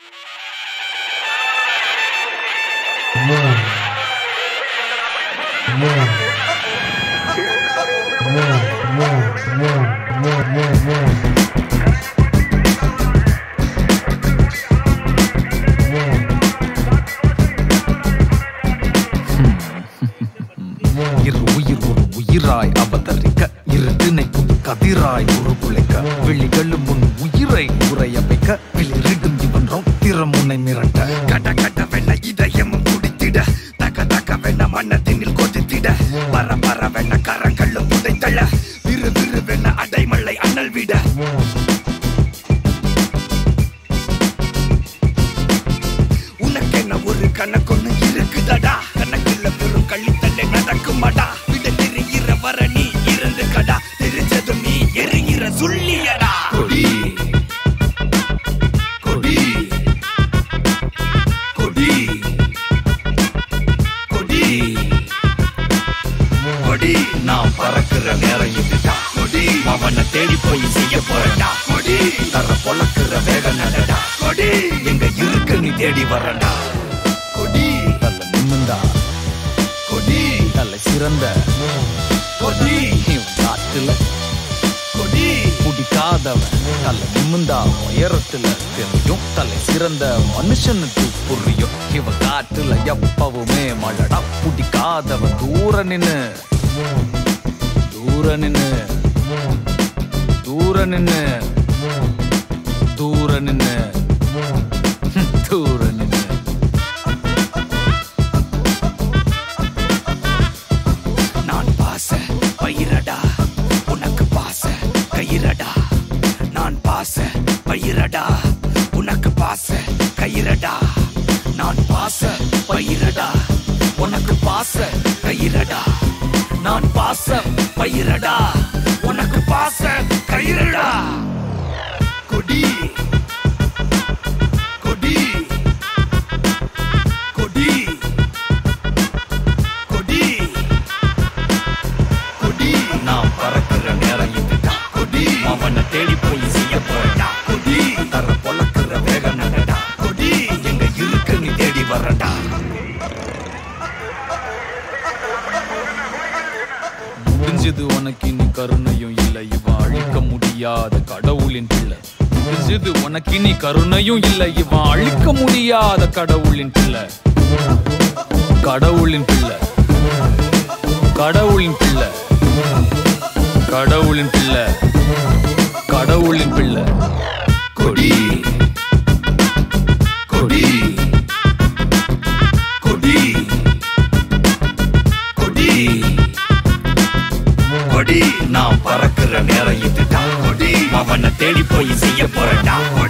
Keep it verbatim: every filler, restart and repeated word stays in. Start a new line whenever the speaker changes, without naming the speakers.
இரு உயிர் ஒரு உயிராய் அவதரிக்க இருட்டினை புது கதிராய் உருகுலைக்க விழிகளும் முன் உயிரை உரைய வைக்க விளிரிடும் இவன் ரௌத்திரம் உன்னை மிரட்ட கட கட வெண்ண இதயமும் குடித்திட தக தக வெண்ண மன்னத்தினில் கொதித்திட பர பர வெண்ண கரங்களும் புதைத்தள விறு விறு வெண்ண அடைமலை அனல் விட உனக்கென்ன ஒரு கணக்கொன்னு இருக்குதடா கணக்கில் வெறும் கள்ளித்தள்ளை நடக்குமாடா விட தெரிகிற வர நீ இருந்து கடா தெரிஞ்சதும் நீ எரிகிற சொல்லியடா கொடி கொடி கொடி கொடி கொடி நான் பறக்கிற நேரம் இதுடா கொடி அவனை தேடி போய் செய்ய போறடா கொடி தர பொழக்கிற வேக நடடா கொடி எங்க இருக்கு நீ தேடி வரடா கொடி நல்ல நிமிந்தா கொடி நல்ல சிறந்த கொடி காட்டுல கொடி பிடிக்காதவன் நல்ல நிமிந்தா உயரத்துல தெரியும் தலை சிறந்த மனுஷனுக்கு புரியும் இவ காட்டுல எப்பவுமே மழடா பிடிக்காதவன் தூர நின்னு தூர நின்னு தூர நின்னு தூர நின்னு தூர நின்னு நான் பாச பயிரடா உனக்கு பாச கயிரடா நான் பாச பயிரடா உனக்கு பாச கயிரடா நான் பாச பயிரடா உனக்கு பாச கயிரடா நான் பாச பயிரடா உனக்கு பாச கயிரடா கொடி கொடி கொடி கொடி கொடி நான் பறக்கிற நேரம் இதுடா கொடி அவனை தேடி போய் செய்ய போறடா கொடி தர பொழக்கிற வேக நடடா கொடி எங்க இருக்கு நீ தேடி வரடா முடிஞ்சது உனக்கு இனி கருணையும் இல்லை இவன் அழிக்க முடியாத கடவுளின் பிள்ளை முடிஞ்சது உனக்கு இனி கருணையும் இல்லை இவன் அழிக்க முடியாத கடவுளின் பிள்ளை கடவுளின் பிள்ளை கடவுளின் பிள்ளை கடவுளின் பிள்ளை கடவுளின் பிள்ளை கொடி கொடி கொடி கொடி கொடி நான் பறக்கிற நேரம் இதுடா கொடி அவனை தேடி போய் செய்ய போறடா